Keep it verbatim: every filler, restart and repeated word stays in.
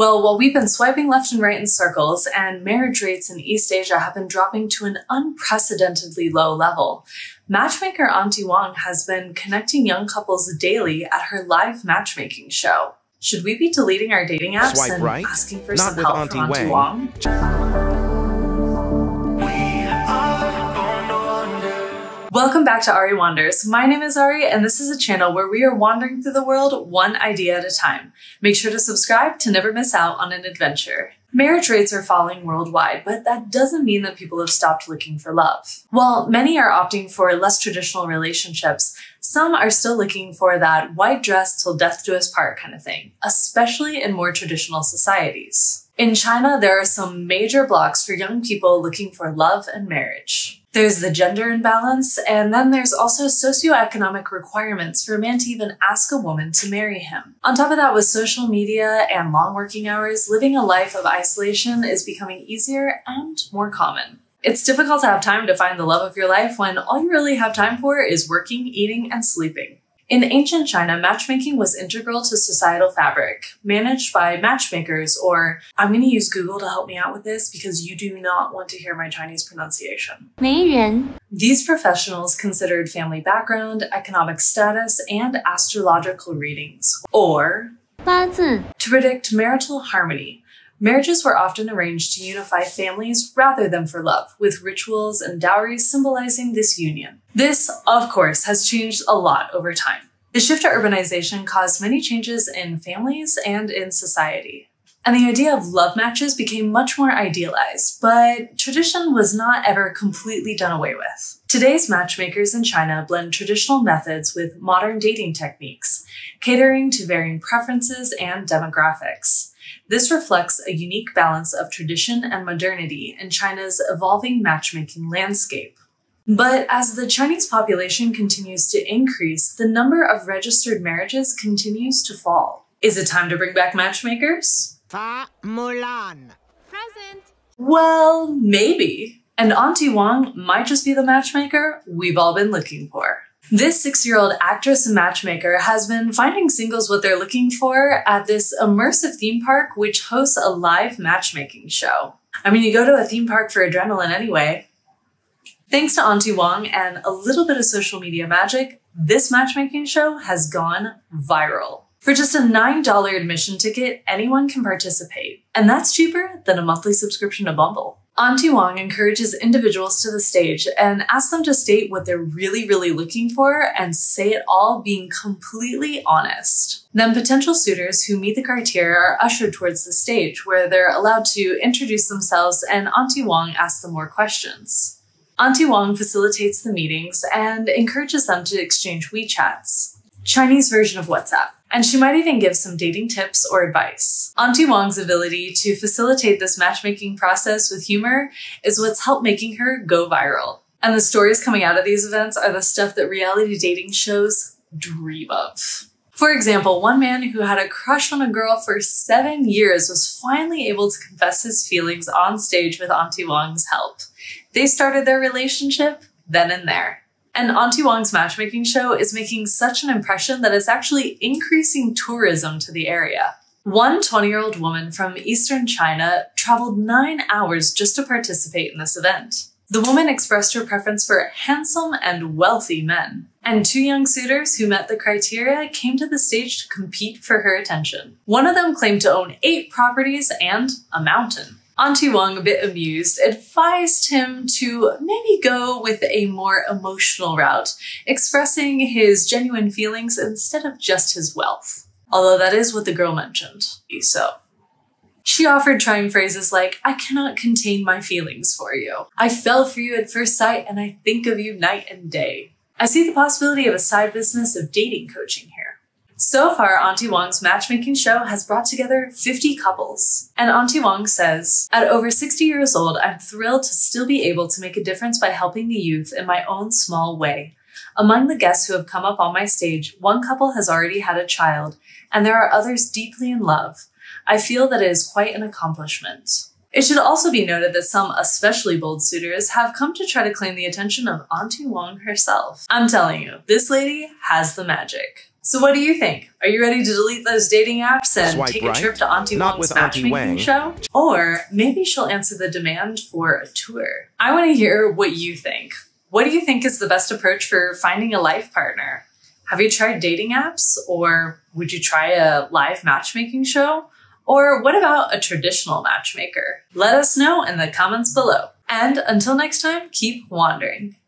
Well, while we've been swiping left and right in circles, and marriage rates in East Asia have been dropping to an unprecedentedly low level, Matchmaker Auntie Wang has been connecting young couples daily at her live matchmaking show. Should we be deleting our dating apps Swipe and right, asking for not some with help Auntie from Auntie Wang. Wang? Welcome back to Ari Wanders. My name is Ari, and this is a channel where we are wandering through the world one idea at a time. Make sure to subscribe to never miss out on an adventure. Marriage rates are falling worldwide, but that doesn't mean that people have stopped looking for love. While many are opting for less traditional relationships, some are still looking for that white dress till death do us part kind of thing, especially in more traditional societies. In China, there are some major blocks for young people looking for love and marriage. There's the gender imbalance, and then there's also socioeconomic requirements for a man to even ask a woman to marry him. On top of that, with social media and long working hours, living a life of isolation is becoming easier and more common. It's difficult to have time to find the love of your life when all you really have time for is working, eating, and sleeping. In ancient China, matchmaking was integral to societal fabric, managed by matchmakers, or I'm going to use Google to help me out with this because you do not want to hear my Chinese pronunciation. 媒人. These professionals considered family background, economic status, and astrological readings, or 八字. to predict marital harmony. Marriages were often arranged to unify families rather than for love, with rituals and dowries symbolizing this union. This, of course, has changed a lot over time. The shift to urbanization caused many changes in families and in society. And the idea of love matches became much more idealized, but tradition was not ever completely done away with. Today's matchmakers in China blend traditional methods with modern dating techniques, catering to varying preferences and demographics. This reflects a unique balance of tradition and modernity in China's evolving matchmaking landscape. But as the Chinese population continues to increase, the number of registered marriages continues to fall. Is it time to bring back matchmakers? Fa Mulan. Present. Well, maybe. And Auntie Wang might just be the matchmaker we've all been looking for. This six-year-old actress and matchmaker has been finding singles what they're looking for at this immersive theme park which hosts a live matchmaking show. I mean, you go to a theme park for adrenaline anyway. Thanks to Auntie Wang and a little bit of social media magic, this matchmaking show has gone viral. For just a nine dollar admission ticket, anyone can participate, and that's cheaper than a monthly subscription to Bumble. Auntie Wang encourages individuals to the stage and asks them to state what they're really, really looking for and say it all being completely honest. Then potential suitors who meet the criteria are ushered towards the stage where they're allowed to introduce themselves and Auntie Wang asks them more questions. Auntie Wang facilitates the meetings and encourages them to exchange WeChats, Chinese version of WhatsApp. And she might even give some dating tips or advice. Auntie Wang's ability to facilitate this matchmaking process with humor is what's helped making her go viral. And the stories coming out of these events are the stuff that reality dating shows dream of. For example, one man who had a crush on a girl for seven years was finally able to confess his feelings on stage with Auntie Wang's help. They started their relationship then and there. And Auntie Wang's matchmaking show is making such an impression that it's actually increasing tourism to the area. One twenty-year-old woman from eastern China traveled nine hours just to participate in this event. The woman expressed her preference for handsome and wealthy men. And two young suitors who met the criteria came to the stage to compete for her attention. One of them claimed to own eight properties and a mountain. Auntie Wang, a bit amused, advised him to maybe go with a more emotional route, expressing his genuine feelings instead of just his wealth. Although that is what the girl mentioned. So, she offered trying phrases like, "I cannot contain my feelings for you. I fell for you at first sight and I think of you night and day. I see the possibility of a side business of dating coaching here." So far, Auntie Wang's matchmaking show has brought together fifty couples. And Auntie Wang says, "At over sixty years old, I'm thrilled to still be able to make a difference by helping the youth in my own small way. Among the guests who have come up on my stage, one couple has already had a child, and there are others deeply in love. I feel that it is quite an accomplishment." It should also be noted that some especially bold suitors have come to try to claim the attention of Auntie Wang herself. I'm telling you, this lady has the magic. So what do you think? Are you ready to delete those dating apps and Swipe take right. a trip to Auntie Not Wang's with Auntie matchmaking Wang. show? Or maybe she'll answer the demand for a tour. I want to hear what you think. What do you think is the best approach for finding a life partner? Have you tried dating apps? Or would you try a live matchmaking show? Or what about a traditional matchmaker? Let us know in the comments below. And until next time, keep wandering.